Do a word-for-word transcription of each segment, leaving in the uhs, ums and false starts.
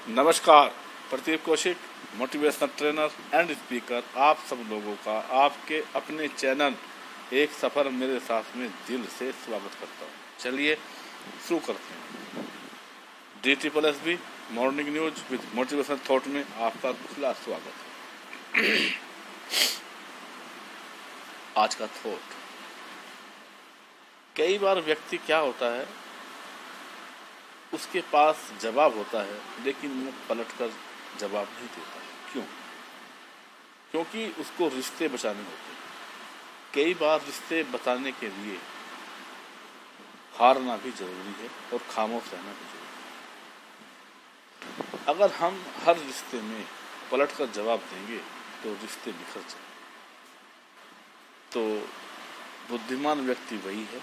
नमस्कार, Pradeep Kaushik, motivational trainer and speaker, आप सब लोगों का आपके अपने चैनल एक सफ़र मेरे साथ में दिल से स्वागत करता हूँ। चलिए शुरू करते हैं। D triple S B morning news with motivational thought में आपका खुला स्वागत है। आज का थॉट, कई बार व्यक्ति क्या होता है, उसके पास जवाब होता है लेकिन वो पलटकर जवाब नहीं देता। क्यों? क्योंकि उसको रिश्ते बचाने होते हैं। कई बार रिश्ते बचाने के लिए हारना भी जरूरी है और खामोश रहना भी जरूरी है। अगर हम हर रिश्ते में पलटकर जवाब देंगे तो रिश्ते बिखर जाएंगे। तो बुद्धिमान व्यक्ति वही है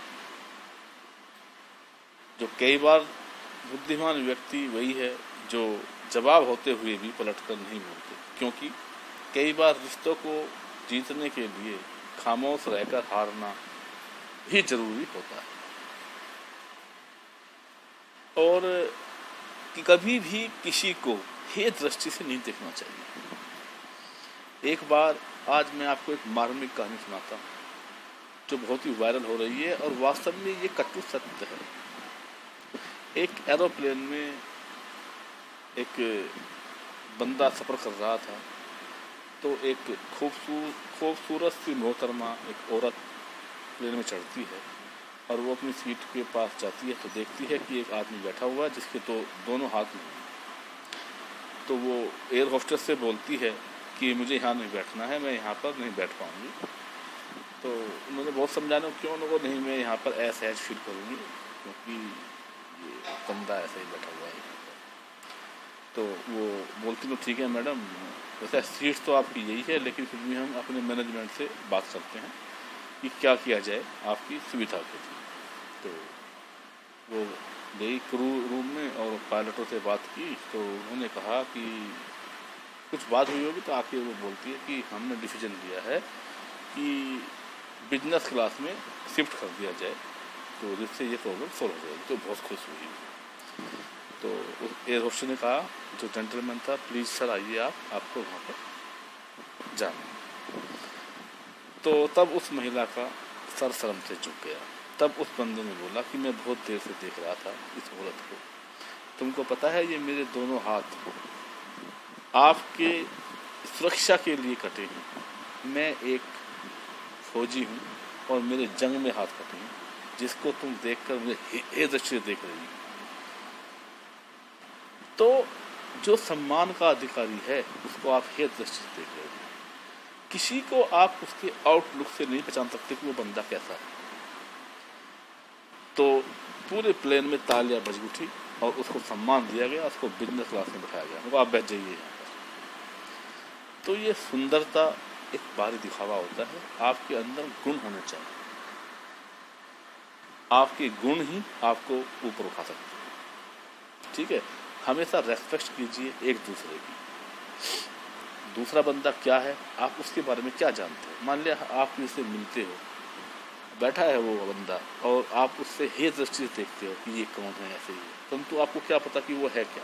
जो कई बार बुद्धिमान व्यक्ति वही है जो जवाब होते हुए भी पलटकर नहीं बोलते, क्योंकि कई बार रिश्तों को जीतने के लिए खामोश रहकर हारना भी जरूरी होता है। और कि कभी भी किसी को हे दृष्टि से नहीं देखना चाहिए। एक बार आज मैं आपको एक मार्मिक कहानी सुनाता हूँ जो बहुत ही वायरल हो रही है और वास्तव में ये कटु सत्य है। एक एरोप्लेन में एक बंदा सफ़र कर रहा था, तो एक खूबसूरत खूबसूरत सी मोहतरमा एक औरत प्लेन में चढ़ती है और वो अपनी सीट के पास जाती है तो देखती है कि एक आदमी बैठा हुआ है जिसके तो दोनों हाथ में। तो वो एयर होस्टेस से बोलती है कि मुझे यहाँ नहीं बैठना है, मैं यहाँ पर नहीं बैठ पाऊँगी। तो उन्होंने बहुत समझाने, क्यों उन्होंने नहीं, मैं यहाँ पर असहज फील करूँगी क्योंकि ये बंदा ऐसा ही बैठा हुआ है। तो वो बोलती, तो ठीक है मैडम, वैसे सीट तो आपकी यही है लेकिन फिर भी हम अपने मैनेजमेंट से बात करते हैं कि क्या किया जाए आपकी सुविधा के लिए। तो वो गई क्रू रूम में और पायलटों से बात की। तो उन्होंने कहा कि कुछ बात हुई होगी, तो आके वो बोलती है कि हमने डिसीजन लिया है कि बिजनेस क्लास में शिफ्ट कर दिया जाए, तो जिससे ये प्रॉब्लम सॉल्व हो जाएगी। तो बहुत खुश हुई। तो उस एयर होस्टेस ने कहा, जो जेंटलमैन था, प्लीज़ सर आइए, आप आपको वहाँ पर जाना। तो तब उस महिला का सर शर्म से झुक गया। तब उस बंदे ने बोला कि मैं बहुत देर से देख रहा था इस औरत को, तुमको पता है ये मेरे दोनों हाथ आपके सुरक्षा के लिए कटे हैं। मैं एक फौजी हूँ और मेरे जंग में हाथ कटे हैं, जिसको तुम देखकर मुझे हे दृष्टि देख रही है। तो जो सम्मान का अधिकारी है उसको आप हे दृष्टि से देख रहे हो। किसी को आप उसके आउटलुक से नहीं पहचान सकते कि वो बंदा कैसा है। तो पूरे प्लेन में तालियां बज उठी और उसको सम्मान दिया गया, उसको बिजनेस क्लास में बैठाया गया, वो आप बैठ जाइए यहाँ पर। तो ये सुंदरता एक बाहरी दिखावा होता है, आपके अंदर गुण होने चाहिए। आपके गुण ही आपको ऊपर उठा सकते हैं। ठीक है, हमेशा रेस्पेक्ट कीजिए एक दूसरे की। दूसरा बंदा क्या है, आप उसके बारे में क्या जानते हैं। मान लिया आप किसी से मिलते हो, बैठा है वो बंदा और आप उससे हे दृष्टि से देखते हो कि ये कौन है, ऐसे ही, परंतु आपको क्या पता कि वो है क्या।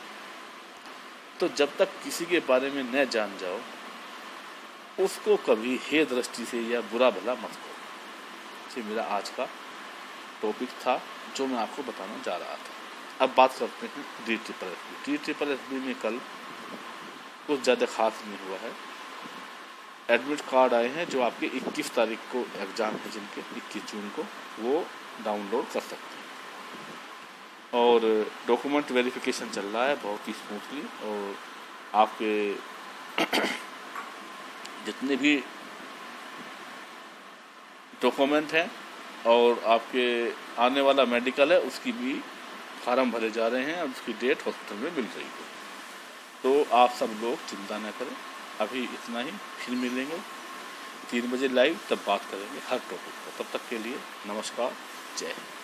तो जब तक किसी के बारे में न जान जाओ, उसको कभी हे दृष्टि से या बुरा भला मत करो। ये मेरा आज का टॉपिक था जो मैं आपको बताना जा रहा था। अब बात करते हैं D triple S B. D triple S B में कल कुछ ज़्यादा खास नहीं हुआ है। एडमिट कार्ड आए हैं जो आपके इक्कीस तारीख को एग्ज़ाम है, जिनके इक्कीस जून को, वो डाउनलोड कर सकते हैं। और डॉक्यूमेंट वेरिफिकेशन चल रहा है बहुत ही स्मूथली। और आपके जितने भी डॉक्यूमेंट हैं और आपके आने वाला मेडिकल है, उसकी भी फार्म भरे जा रहे हैं और उसकी डेट हॉस्पिटल में मिल रही है। तो आप सब लोग चिंता न करें। अभी इतना ही, फिर मिलेंगे तीन बजे लाइव, तब बात करेंगे हर टॉपिक पर। तब तक के लिए नमस्कार, जय हिंद।